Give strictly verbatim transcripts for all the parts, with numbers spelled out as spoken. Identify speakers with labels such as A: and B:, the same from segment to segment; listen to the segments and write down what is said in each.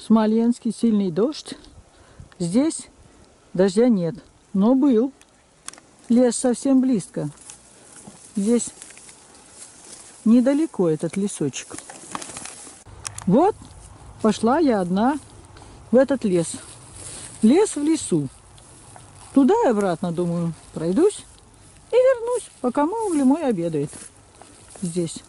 A: Смоленский сильный дождь. Здесь дождя нет, но был. Лес совсем близко. Здесь недалеко этот лесочек. Вот пошла я одна в этот лес. Лес в лесу. Туда и обратно, думаю, пройдусь и вернусь, пока Маугли мой обедает здесь,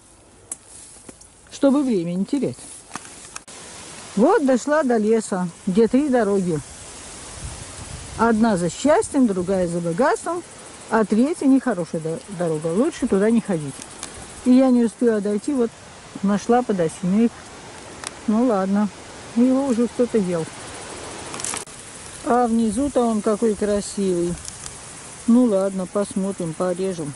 A: чтобы время не терять. Вот дошла до леса, где три дороги. Одна за счастьем, другая за богатством, а третья нехорошая дорога. Лучше туда не ходить. И я не успела дойти, вот нашла подосиновик. Ну ладно, его уже кто-то ел. А внизу-то он какой красивый. Ну ладно, посмотрим, порежем.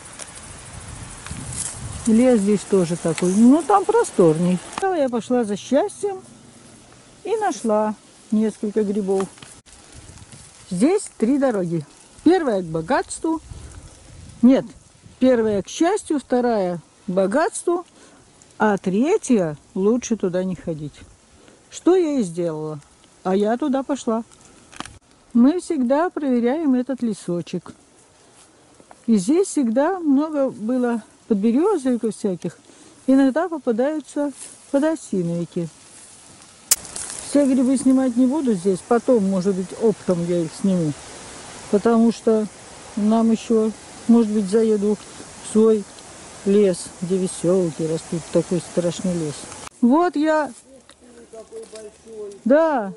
A: Лес здесь тоже такой, ну там просторней. Я пошла за счастьем и нашла несколько грибов. Здесь три дороги. Первая к богатству. Нет, первая к счастью, вторая к богатству, а третья лучше туда не ходить. Что я и сделала. А я туда пошла. Мы всегда проверяем этот лесочек. И здесь всегда много было подберезовиков всяких. Иногда попадаются подосиновики. Все грибы снимать не буду здесь. Потом, может быть, оптом я их сниму. Потому что нам еще, может быть, заеду в свой лес, где веселки растут. Такой страшный лес. Вот я... Да.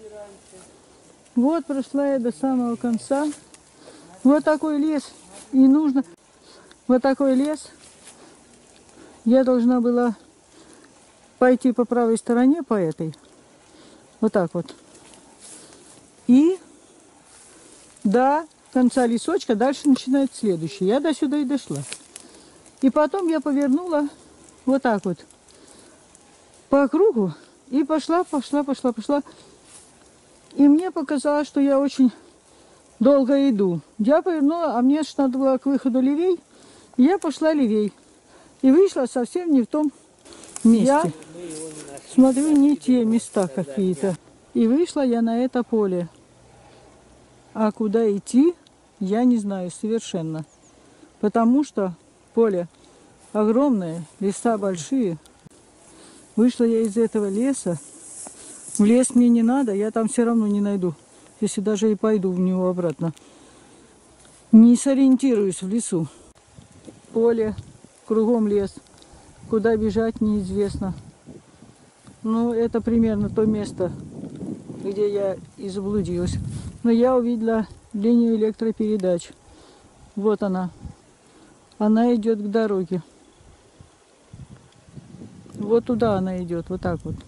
A: Вот прошла я до самого конца. Вот такой лес. И нужно... Вот такой лес. Я должна была пойти по правой стороне, по этой. Вот так вот. И до конца лесочка дальше начинает следующий. Я до сюда и дошла. И потом я повернула вот так вот по кругу и пошла, пошла, пошла, пошла. И мне показалось, что я очень долго иду. Я повернула, а мне надо было к выходу левей. И я пошла левей. И вышла совсем не в том месте. Я смотрю, не те места какие-то. И вышла я на это поле. А куда идти, я не знаю совершенно. Потому что поле огромное, леса большие. Вышла я из этого леса. В лес мне не надо, я там все равно не найду. Если даже и пойду в него обратно. Не сориентируюсь в лесу. Поле, кругом лес. Куда бежать, неизвестно. Ну, это примерно то место, где я и заблудилась. Но я увидела линию электропередач. Вот она. Она идет к дороге. Вот туда она идет, вот так вот.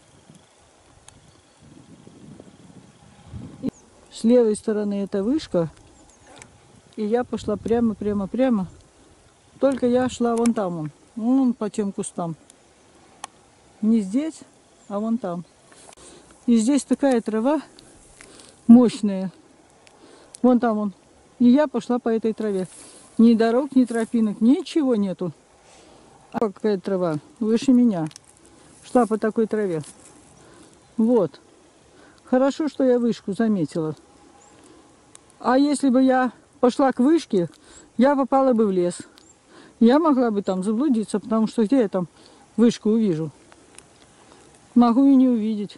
A: И с левой стороны это вышка. И я пошла прямо, прямо, прямо. Только я шла вон там, вон, вон по тем кустам. Не здесь, а вон там. И здесь такая трава мощная. Вон там он. И я пошла по этой траве. Ни дорог, ни тропинок, ничего нету. А какая трава? Выше меня. Шла по такой траве. Вот. Хорошо, что я вышку заметила. А если бы я пошла к вышке, я попала бы в лес. Я могла бы там заблудиться, потому что где я там вышку увижу? Могу и не увидеть.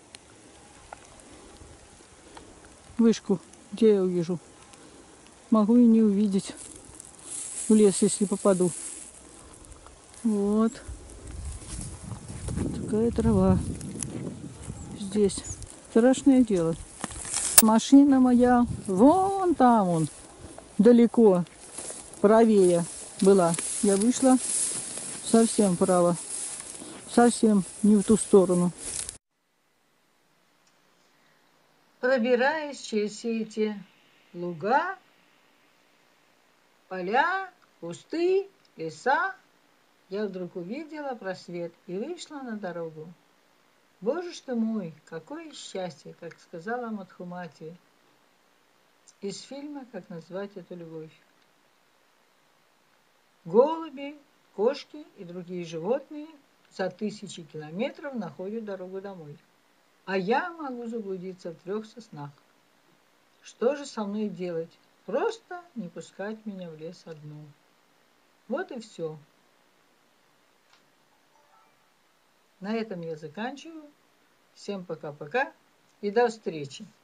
A: Вышку, где я увижу? Могу и не увидеть в лес, если попаду. Вот. Такая трава. Здесь. Страшное дело. Машина моя вон там он. Далеко. Правее была. Я вышла совсем вправо. Совсем не в ту сторону. Пробираясь через все эти луга, поля, кусты, леса, я вдруг увидела просвет и вышла на дорогу. Боже ж ты мой, какое счастье, как сказала Мадхумати из фильма «Как назвать эту любовь». Голуби, кошки и другие животные за тысячи километров находят дорогу домой. а я могу заблудиться в трех соснах. Что же со мной делать? Просто не пускать меня в лес одну. Вот и все. На этом я заканчиваю. Всем пока-пока и до встречи.